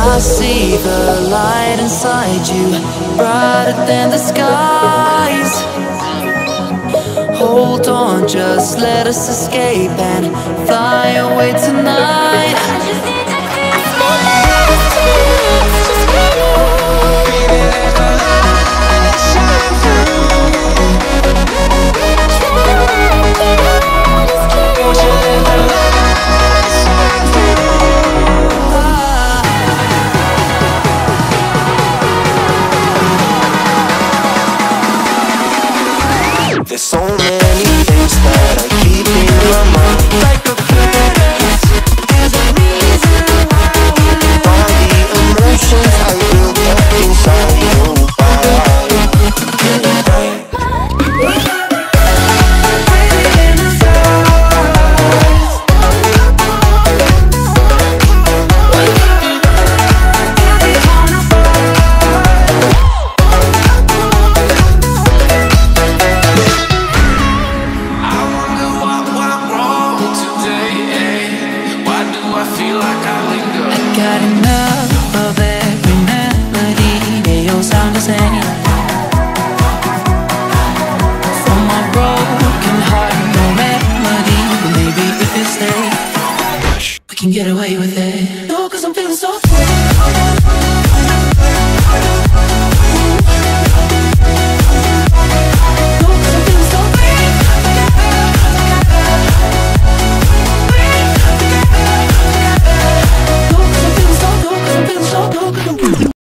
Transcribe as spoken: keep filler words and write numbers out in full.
I see the light inside you, brighter than the skies. Hold on, just let us escape and fly away tonight. There's so many things that I keep in my mind, like a curtain. There's a reason why we live. All the emotions I built up inside you. Got enough of every melody, they all sound the same. From my broken heart, no remedy, but maybe if you stay, we can get away with it.